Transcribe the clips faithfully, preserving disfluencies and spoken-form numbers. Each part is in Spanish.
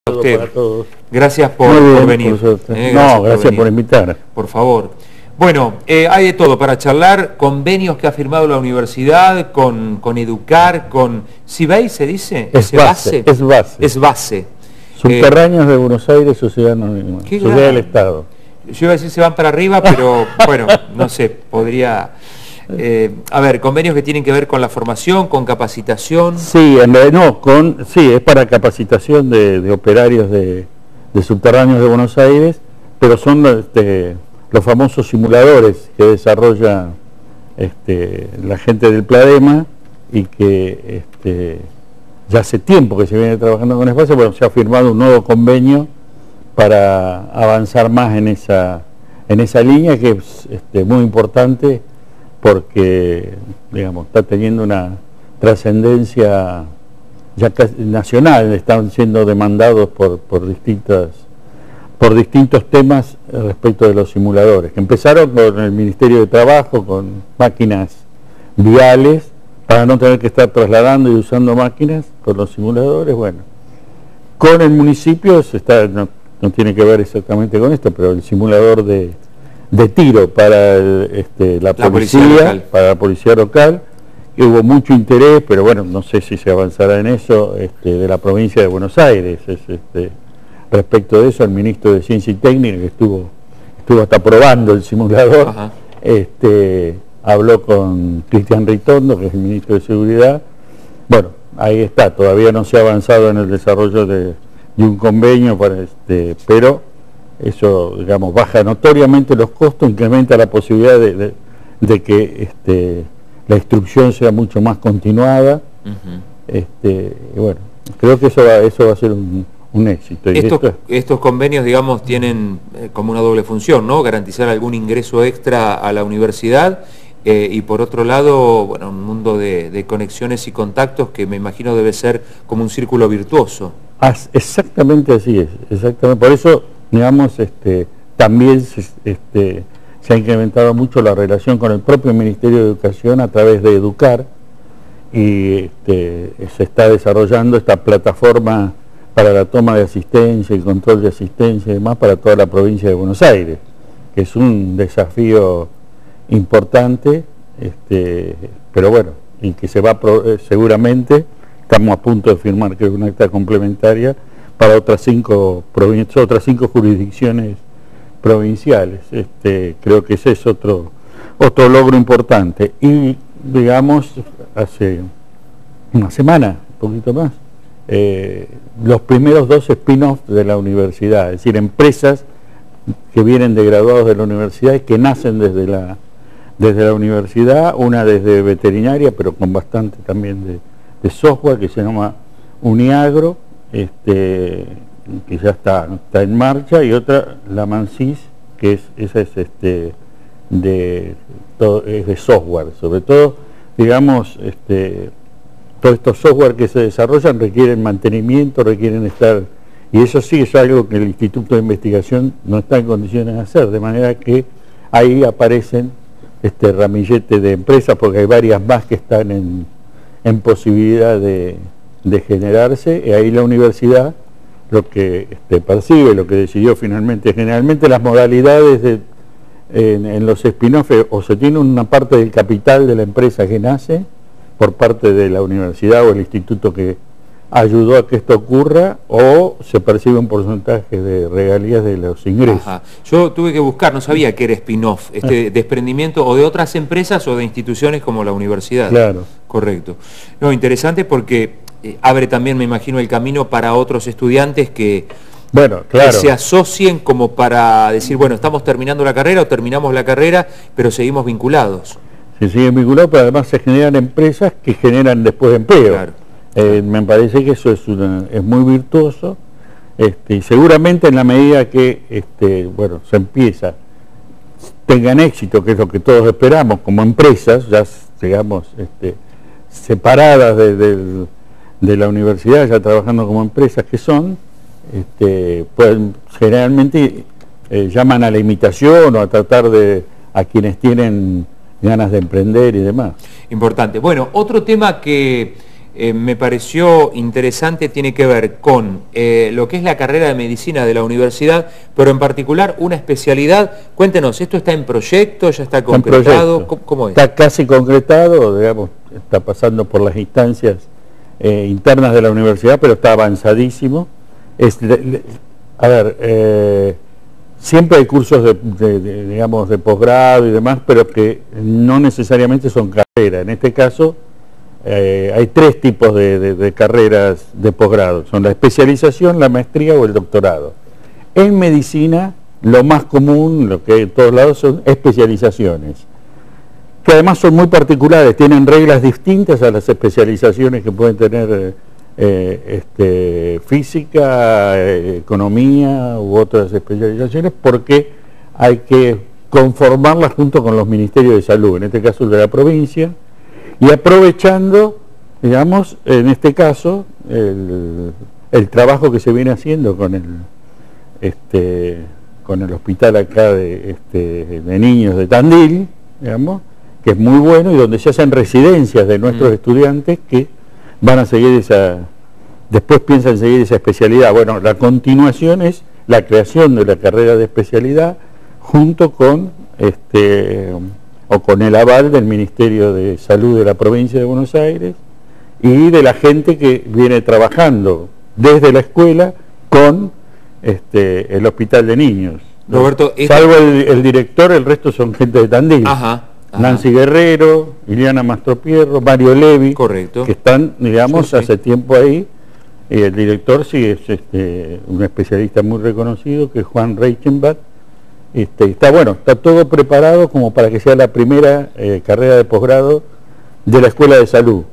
A usted. Para todos. Gracias por, bien, por venir. Por eh, no, gracias, gracias por, por invitar. Por favor. Bueno, eh, hay de todo para charlar, convenios que ha firmado la universidad con, con Educar, con SIBEI, ¿se dice? Es base, es base. Es base. Subterráneos eh, de Buenos Aires, Sociedad Anónima, Sociedad del Estado. Yo iba a decir se van para arriba, pero bueno, no sé, podría... Eh, a ver, convenios que tienen que ver con la formación, con capacitación. Sí, en realidad no, con, sí, es para capacitación de, de operarios de, de subterráneos de Buenos Aires, pero son este, los famosos simuladores que desarrolla este, la gente del Pladema y que este, ya hace tiempo que se viene trabajando con espacio. Bueno, se ha firmado un nuevo convenio para avanzar más en esa, en esa línea que es este, muy importante, porque digamos está teniendo una trascendencia ya nacional, están siendo demandados por, por distintas por distintos temas respecto de los simuladores, que empezaron con el Ministerio de Trabajo, con máquinas viales, para no tener que estar trasladando y usando máquinas con los simuladores. Bueno, con el municipio se está, no, no tiene que ver exactamente con esto, pero el simulador de de tiro para el, este, la, la policía, policía local. para la policía local, que hubo mucho interés, pero bueno, no sé si se avanzará en eso, este, de la provincia de Buenos Aires. Es, este, respecto de eso, el ministro de Ciencia y Técnica, que estuvo, estuvo hasta probando el simulador, este, habló con Cristian Ritondo, que es el ministro de Seguridad. Bueno, ahí está, todavía no se ha avanzado en el desarrollo de, de un convenio, para este, pero eso, digamos, baja notoriamente los costos, incrementa la posibilidad de, de, de que este, la instrucción sea mucho más continuada. Uh-huh. este, y bueno, creo que eso va, eso va a ser un, un éxito. Estos, esto, estos convenios, digamos, tienen eh, como una doble función, ¿no? Garantizar algún ingreso extra a la universidad eh, y por otro lado, bueno, un mundo de, de conexiones y contactos que me imagino debe ser como un círculo virtuoso. Ah, exactamente así es, exactamente. Por eso, digamos, este, también se, este, se ha incrementado mucho la relación con el propio Ministerio de Educación a través de Educar, y este, se está desarrollando esta plataforma para la toma de asistencia y control de asistencia y demás para toda la provincia de Buenos Aires, que es un desafío importante, este, pero bueno, y que se va pro, eh, seguramente, estamos a punto de firmar que es una acta complementaria para otras cinco provincias, otras cinco jurisdicciones provinciales. Este, creo que ese es otro, otro logro importante. Y digamos, hace una semana, un poquito más, eh, los primeros dos spin-offs de la universidad, es decir, empresas que vienen de graduados de la universidad y que nacen desde la, desde la universidad, una desde veterinaria, pero con bastante también de, de software, que se llama Uniagro, Este, que ya está, está en marcha, y otra, la Mansis, que es, esa es este de, todo, es de software, sobre todo, digamos, este, todos estos software que se desarrollan requieren mantenimiento, requieren estar, y eso sí es algo que el Instituto de Investigación no está en condiciones de hacer, de manera que ahí aparecen este ramillete de empresas, porque hay varias más que están en, en posibilidad de de generarse, y ahí la universidad lo que este, percibe, lo que decidió finalmente, generalmente las modalidades de, en, en los spin-off, o se tiene una parte del capital de la empresa que nace por parte de la universidad o el instituto que ayudó a que esto ocurra, o se percibe un porcentaje de regalías de los ingresos. Ajá. Yo tuve que buscar, no sabía que era spin-off, este ah. desprendimiento o de otras empresas o de instituciones como la universidad. Claro. Correcto. No, interesante porque Eh, abre también, me imagino, el camino para otros estudiantes que, bueno, claro, que se asocien como para decir, bueno, estamos terminando la carrera o terminamos la carrera, pero seguimos vinculados. Se siguen vinculados, pero además se generan empresas que generan después empleo. Claro. Eh, me parece que eso es, una, es muy virtuoso, este, y seguramente en la medida que este, bueno, se empieza, tengan éxito, que es lo que todos esperamos, como empresas, ya digamos, este, separadas de, del de la universidad, ya trabajando como empresas que son, este, pues generalmente eh, llaman a la imitación o a tratar de, a quienes tienen ganas de emprender y demás. Importante. Bueno, otro tema que eh, me pareció interesante, tiene que ver con eh, lo que es la carrera de medicina de la universidad, pero en particular una especialidad. Cuéntenos, ¿esto está en proyecto, ya está concretado? ¿Cómo, cómo es? Está casi concretado, digamos, está pasando por las instancias eh, internas de la universidad, pero está avanzadísimo. Es, le, le, a ver, eh, siempre hay cursos de, de, de, digamos, de posgrado y demás, pero que no necesariamente son carreras. En este caso, eh, hay tres tipos de, de, de carreras de posgrado. Son la especialización, la maestría o el doctorado. En medicina, lo más común, lo que hay en todos lados, son especializaciones, que además son muy particulares, tienen reglas distintas a las especializaciones que pueden tener eh, este, física, eh, economía u otras especializaciones, porque hay que conformarlas junto con los ministerios de salud, en este caso el de la provincia, y aprovechando, digamos, en este caso, el, el trabajo que se viene haciendo con el, este, con el hospital acá de, este, de niños de Tandil, digamos, que es muy bueno y donde se hacen residencias de nuestros mm. estudiantes que van a seguir esa, después piensan seguir esa especialidad. Bueno, la continuación es la creación de la carrera de especialidad junto con este o con el aval del Ministerio de Salud de la provincia de Buenos Aires y de la gente que viene trabajando desde la escuela con este el hospital de niños. Roberto, esta... salvo el, el director, el resto son gente de Tandil. Ajá. Ajá. Nancy Guerrero, Liliana Mastropierro, Mario Levi, correcto, que están, digamos, sí, sí. hace tiempo ahí. Y el director sí es este, un especialista muy reconocido, que es Juan Reichenbach. Este, está bueno, está todo preparado como para que sea la primera eh, carrera de posgrado de la Escuela de Salud.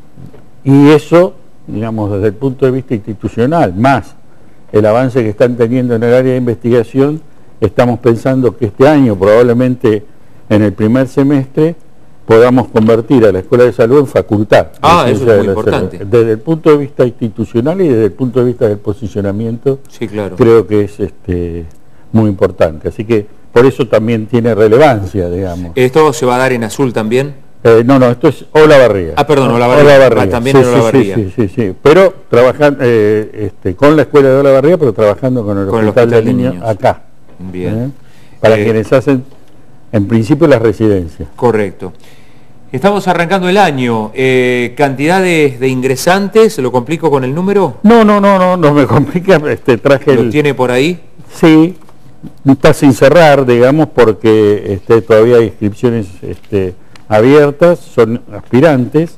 Y eso, digamos, desde el punto de vista institucional, más el avance que están teniendo en el área de investigación, estamos pensando que este año probablemente en el primer semestre podamos convertir a la Escuela de Salud en facultad. Ah, eso es muy importante. Salud. Desde el punto de vista institucional y desde el punto de vista del posicionamiento, sí, claro. creo que es este, muy importante. Así que por eso también tiene relevancia, digamos. ¿Esto se va a dar en Azul también? Eh, no, no, esto es Olavarría. Ah, perdón, Olavarría. Olavarría. Ah, también sí, en Olavarría. Sí, sí, sí, sí. Pero trabajando eh, este, con la Escuela de Olavarría, pero trabajando con el, con hospital, el hospital de, de niños, niños acá. Bien. ¿Eh? Para eh, quienes hacen, en principio, las residencias. Correcto. Estamos arrancando el año. Eh, ¿Cantidades de ingresantes? ¿Lo complico con el número? No, no, no, no, no me complica. Este, traje ¿Lo el... tiene por ahí? Sí, está sin cerrar, digamos, porque este, todavía hay inscripciones este, abiertas, son aspirantes,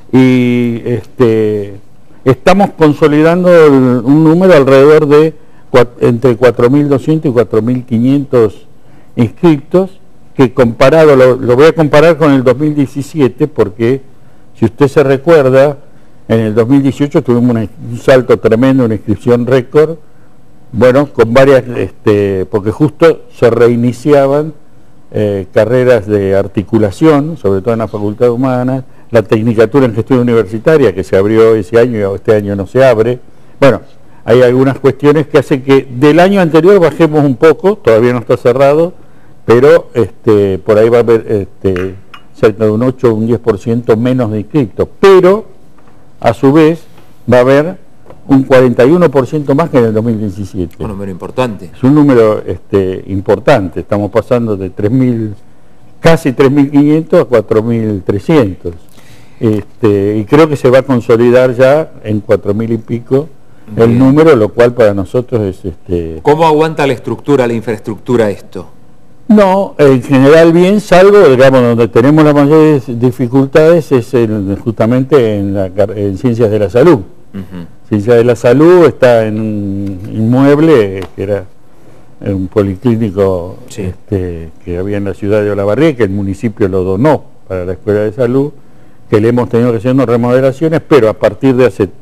y este, estamos consolidando el, un número alrededor de entre cuatro mil doscientos y cuatro mil quinientos inscriptos, que comparado, lo, lo voy a comparar con el dos mil diecisiete, porque si usted se recuerda, en el dos mil dieciocho tuvimos una, un salto tremendo, una inscripción récord, bueno, con varias, este, porque justo se reiniciaban eh, carreras de articulación, sobre todo en la Facultad de Humanas, la Tecnicatura en Gestión Universitaria, que se abrió ese año y este año no se abre. Bueno, hay algunas cuestiones que hacen que del año anterior bajemos un poco, todavía no está cerrado, pero este, por ahí va a haber este, cerca de un ocho o un diez por ciento menos de inscriptos, pero a su vez va a haber un cuarenta y uno por ciento más que en el dos mil diecisiete. Un número importante. Es un número este, importante, estamos pasando de tres mil, casi tres mil quinientos a cuatro mil trescientos, este, y creo que se va a consolidar ya en cuatro mil y pico. Bien. El número, lo cual para nosotros es... Este... ¿Cómo aguanta la estructura, la infraestructura esto? No, en general bien, salvo, digamos, donde tenemos las mayores dificultades es en, justamente en, la, en Ciencias de la Salud. Uh-huh. Ciencias de la Salud está en un inmueble que era un policlínico sí. este, que había en la ciudad de Olavarría, que el municipio lo donó para la Escuela de Salud, que le hemos tenido que hacer unas remodelaciones, pero a partir de hace,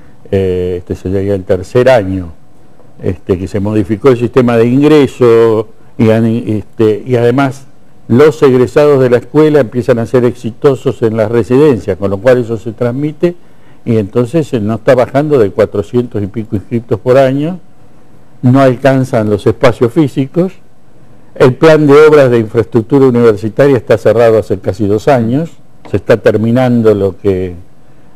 eh, este sería el tercer año, este, que se modificó el sistema de ingreso, y, este, y además los egresados de la escuela empiezan a ser exitosos en las residencias, con lo cual eso se transmite, y entonces no está bajando de cuatrocientos y pico inscriptos por año, no alcanzan los espacios físicos, el plan de obras de infraestructura universitaria está cerrado hace casi dos años, se está terminando lo que,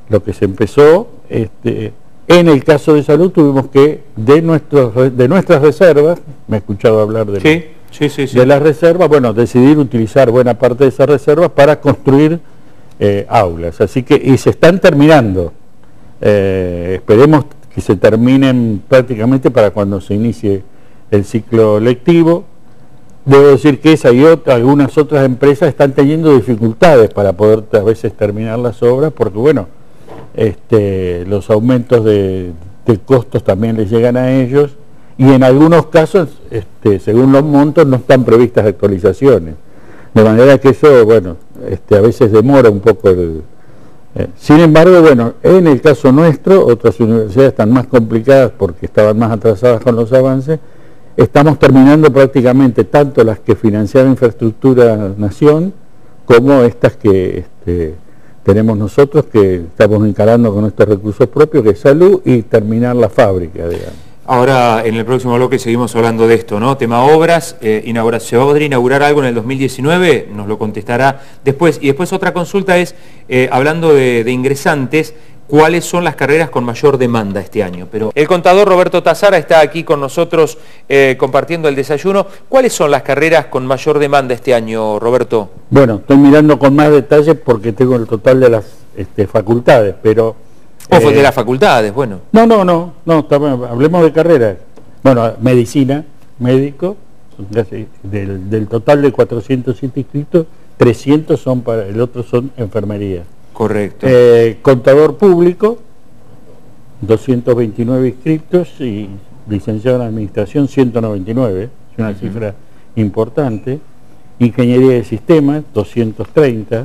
lo que se empezó. Este, en el caso de salud tuvimos que, de, nuestros, de nuestras reservas, me he escuchado hablar de, sí, sí, sí, sí. de las reservas, bueno, decidir utilizar buena parte de esas reservas para construir eh, aulas. Así que, y se están terminando. Eh, esperemos que se terminen prácticamente para cuando se inicie el ciclo lectivo. Debo decir que esa y otra, algunas otras empresas están teniendo dificultades para poder a veces terminar las obras, porque bueno, este, los aumentos de, de costos también les llegan a ellos, y en algunos casos, este, según los montos, no están previstas actualizaciones. De manera que eso, bueno, este, a veces demora un poco el... Eh, sin embargo, bueno, en el caso nuestro, otras universidades están más complicadas porque estaban más atrasadas con los avances. Estamos terminando prácticamente tanto las que financiaron Infraestructura Nación como estas que este, tenemos nosotros, que estamos encarando con nuestros recursos propios, que es salud, y terminar la fábrica, digamos. Ahora, en el próximo bloque seguimos hablando de esto, ¿no? Tema obras, eh, inaugura, ¿se va a poder inaugurar algo en el dos mil diecinueve? Nos lo contestará después. Y después otra consulta es, eh, hablando de, de ingresantes, ¿cuáles son las carreras con mayor demanda este año? Pero el contador Roberto Tazara está aquí con nosotros eh, compartiendo el desayuno. ¿Cuáles son las carreras con mayor demanda este año, Roberto? Bueno, estoy mirando con más detalle porque tengo el total de las este, facultades, pero... O eh, de las facultades, bueno. No, no, no, no, hablemos de carreras. Bueno, medicina, médico, del, del total de cuatrocientos siete inscritos, trescientos son para, el otro son enfermería. Correcto. Eh, contador público, doscientos veintinueve inscritos, y licenciado en administración, ciento noventa y nueve, es una uh-huh. cifra importante. Ingeniería de sistemas, doscientos treinta.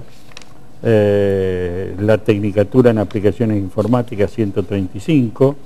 Eh, la tecnicatura en aplicaciones informáticas, ciento treinta y cinco.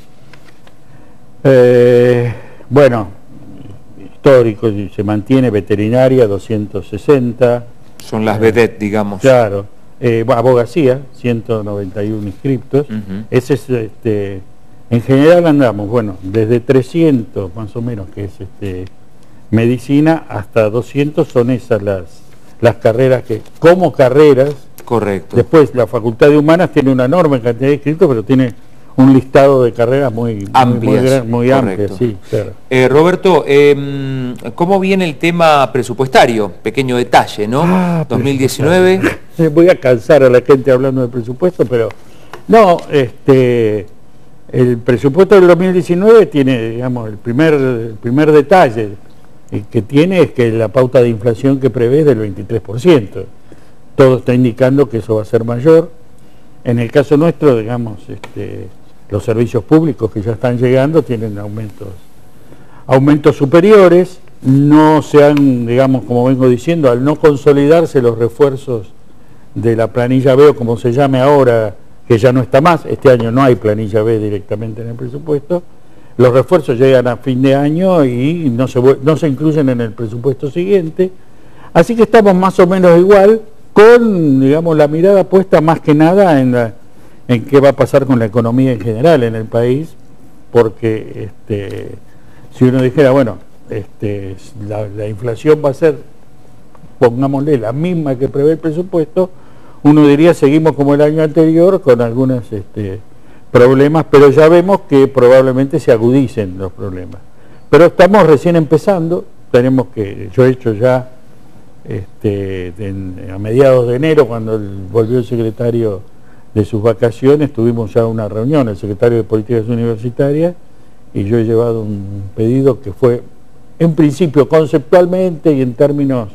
Eh, bueno, histórico, se mantiene. Veterinaria, doscientos sesenta. Son las vedet, digamos. Claro. Eh, abogacía, ciento noventa y uno inscriptos. Uh-huh. Ese es, este, en general andamos, bueno, desde trescientos más o menos, que es este, medicina, hasta doscientos son esas las, las carreras que, como carreras. Correcto. Después la Facultad de Humanas tiene una enorme cantidad de inscritos, pero tiene un listado de carreras muy amplias, muy, muy, muy amplias, sí, claro. eh, Roberto, eh, ¿cómo viene el tema presupuestario? Pequeño detalle, ¿no? Ah, dos mil diecinueve. Voy a cansar a la gente hablando de presupuesto, pero no, este, el presupuesto del dos mil diecinueve tiene, digamos, el primer, el primer detalle que tiene es que la pauta de inflación que prevé es del veintitrés por ciento. Todo está indicando que eso va a ser mayor. En el caso nuestro, digamos, este, los servicios públicos que ya están llegando tienen aumentos, aumentos superiores. No se han, digamos, como vengo diciendo, al no consolidarse los refuerzos de la planilla B, o como se llame ahora, que ya no está más, este año no hay planilla B directamente en el presupuesto, los refuerzos llegan a fin de año y no se, no se incluyen en el presupuesto siguiente. Así que estamos más o menos igual, con, digamos, la mirada puesta más que nada en, la, en qué va a pasar con la economía en general en el país, porque este, si uno dijera, bueno, este, la, la inflación va a ser, pongámosle, la misma que prevé el presupuesto, uno diría seguimos como el año anterior con algunos este, problemas, pero ya vemos que probablemente se agudicen los problemas. Pero estamos recién empezando, tenemos que, yo he hecho ya Este, de, a mediados de enero, cuando el, volvió el secretario de sus vacaciones, tuvimos ya una reunión, el secretario de Políticas Universitarias, y yo he llevado un pedido que fue, en principio, conceptualmente y en términos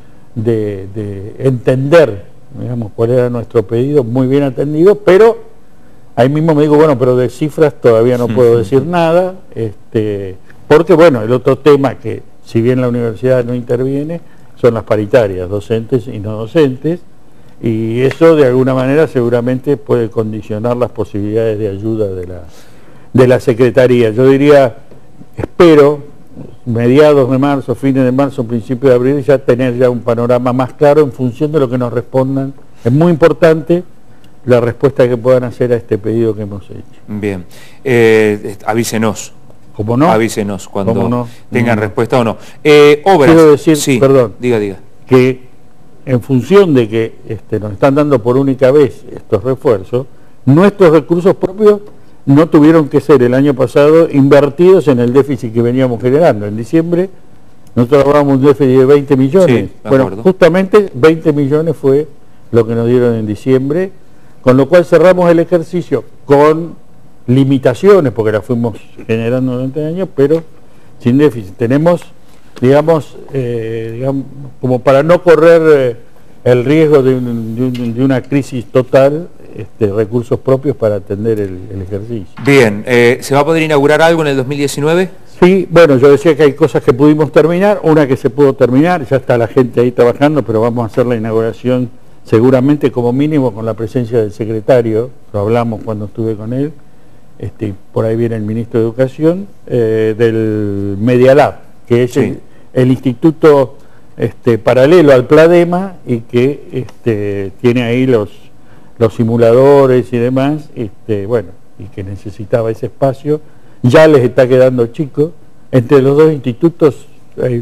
de, de entender, digamos, cuál era nuestro pedido, muy bien atendido, pero ahí mismo me digo, bueno, pero de cifras todavía no puedo decir nada, este, porque, bueno, el otro tema que, si bien la universidad no interviene, son las paritarias, docentes y no docentes, y eso de alguna manera seguramente puede condicionar las posibilidades de ayuda de la, de la Secretaría. Yo diría, espero, mediados de marzo, fines de marzo, principios de abril, ya tener ya un panorama más claro en función de lo que nos respondan. Es muy importante la respuesta que puedan hacer a este pedido que hemos hecho. Bien, eh, avísenos. ¿Cómo no? Avísenos cuando no? tengan no. respuesta o no. Eh, obras. Quiero decir, sí, perdón, diga, diga. que en función de que este, nos están dando por única vez estos refuerzos, nuestros recursos propios no tuvieron que ser el año pasado invertidos en el déficit que veníamos generando. En diciembre nosotros hablábamos de un déficit de veinte millones. Sí, bueno, acuerdo. justamente veinte millones fue lo que nos dieron en diciembre, con lo cual cerramos el ejercicio con limitaciones, porque las fuimos generando durante el año, pero sin déficit. Tenemos, digamos, eh, digamos como para no correr eh, el riesgo de, un, de, un, de una crisis total, este, recursos propios para atender el, el ejercicio. Bien, eh, ¿se va a poder inaugurar algo en el dos mil diecinueve? Sí, bueno, yo decía que hay cosas que pudimos terminar, una que se pudo terminar, ya está la gente ahí trabajando, pero vamos a hacer la inauguración seguramente como mínimo con la presencia del secretario, lo hablamos cuando estuve con él, este, por ahí viene el ministro de Educación, eh, del Media Lab, que es sí. el, el instituto este, paralelo al Pladema y que este, tiene ahí los, los simuladores y demás, este, bueno, y que necesitaba ese espacio. Ya les está quedando chico. Entre los dos institutos hay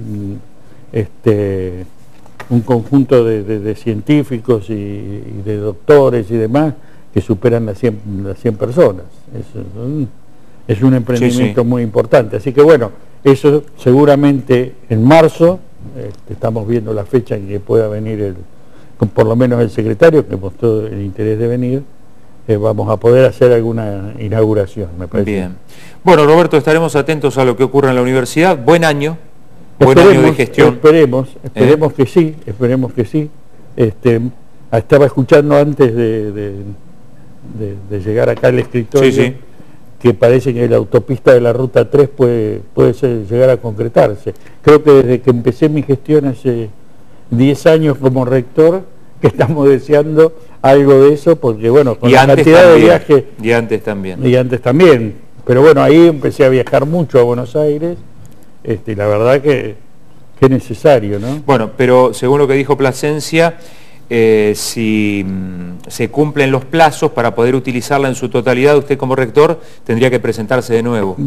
este, un conjunto de, de, de científicos y, y de doctores y demás que superan las cien, las cien personas. Es un, es un emprendimiento sí, sí. muy importante. Así que bueno, eso seguramente en marzo, este, estamos viendo la fecha en que pueda venir el, por lo menos el secretario, que mostró el interés de venir, eh, vamos a poder hacer alguna inauguración, me parece. Bien. Bueno, Roberto, estaremos atentos a lo que ocurra en la universidad. Buen año, buen esperemos, año de gestión. Esperemos, esperemos ¿Eh? que sí, esperemos que sí. Este, estaba escuchando antes de, de, de, de llegar acá al escritorio, sí, sí. que parece que la autopista de la Ruta tres puede, puede ser, llegar a concretarse. Creo que desde que empecé mi gestión hace diez años como rector, que estamos deseando algo de eso, porque bueno, con y la cantidad también, de viajes... Y antes también. Y antes también. Pero bueno, ahí empecé a viajar mucho a Buenos Aires, este, y la verdad que, que es necesario, ¿no? Bueno, pero según lo que dijo Plasencia, eh, si mm, se cumplen los plazos para poder utilizarla en su totalidad, usted como rector tendría que presentarse de nuevo.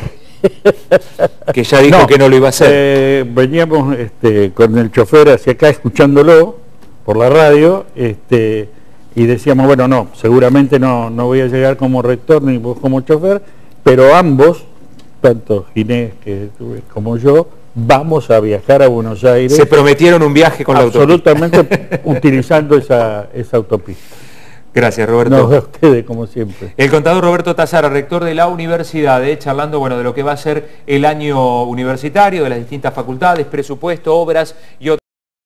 Que ya dijo no, que no lo iba a hacer. Eh, veníamos este, con el chofer hacia acá escuchándolo por la radio, este, y decíamos, bueno, no, seguramente no, no voy a llegar como rector ni vos como chofer, pero ambos, tanto Ginés que, como yo, vamos a viajar a Buenos Aires. Se prometieron un viaje con la autopista. Absolutamente utilizando esa, esa autopista. Gracias, Roberto. No, a ustedes, como siempre. El contador Roberto Tazara, rector de la universidad, eh, charlando bueno, de lo que va a ser el año universitario, de las distintas facultades, presupuesto, obras y otras.